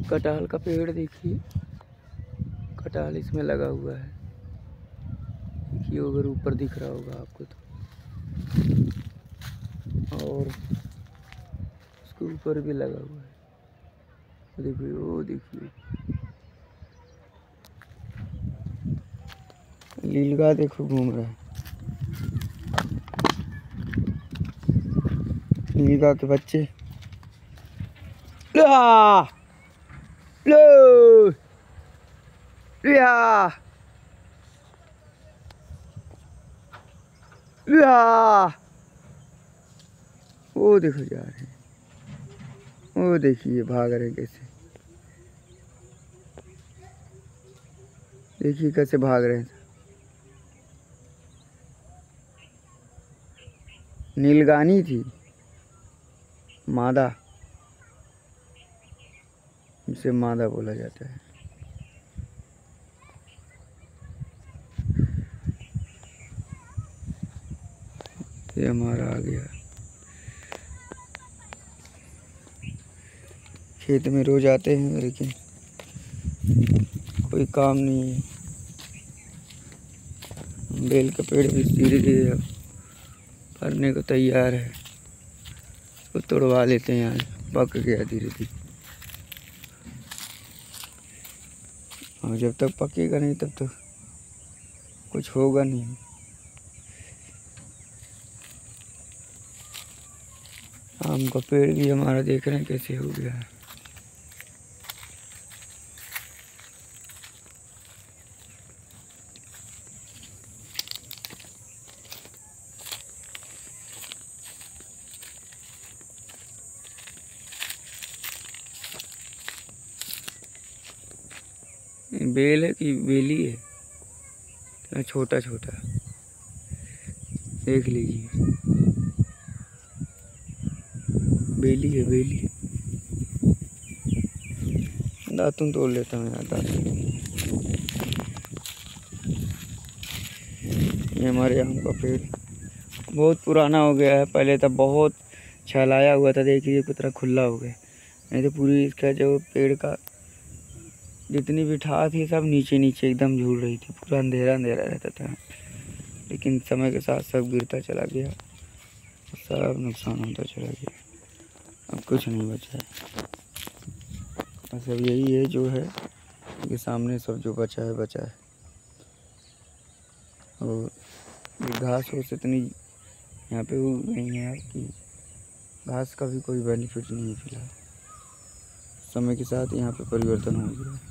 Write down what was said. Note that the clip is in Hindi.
कटहल का पेड़ देखिए, कटहल इसमें लगा हुआ है। देखिए अगर ऊपर दिख रहा होगा आपको तो, और उसके ऊपर भी लगा हुआ है। देखिए वो देखिए, लीलगाय देखो घूम रहा है। लीलगाय के बच्चे लो लो लिया लिया, वो देखो जा रहे हैं, वो देखिए भाग रहे कैसे, देखिए कैसे भाग रहे हैं। नीलगानी थी मादा, इसे मादा बोला जाता है। ये हमारा आ गया। खेत में रोज आते हैं लेकिन कोई काम नहीं है। बेल का पेड़ भी धीरे धीरे अब फरने को तैयार है, उसको तोड़वा लेते हैं। यहाँ पक गया धीरे धीरे, और जब तक पकेगा नहीं तब तक कुछ होगा नहीं। आम का पेड़ भी हमारा देख रहे हैं कैसे हो गया है। बेल है कि बेली है, इतना छोटा छोटा, देख लीजिए। बेली है बेली। दातुन तोड़ लेता हूँ यार, दातुन। ये हमारे आम का पेड़ बहुत पुराना हो गया है। पहले तो बहुत छलाया हुआ था, देखिए कितना खुला हो गया। नहीं तो पूरी इसका जो पेड़ का जितनी भी ठाह थी सब नीचे नीचे एकदम झूल रही थी, पूरा अंधेरा अंधेरा रहता था। लेकिन समय के साथ सब गिरता चला गया, सब नुकसान होता चला गया, अब कुछ नहीं बचा है। बस अब यही है जो है कि सामने सब जो बचा है बचा है। और ये घास फूस इतनी यहाँ पे उग गई है कि घास का भी कोई बेनिफिट नहीं है फिलहाल। समय के साथ यहाँ पे परिवर्तन हो गया है।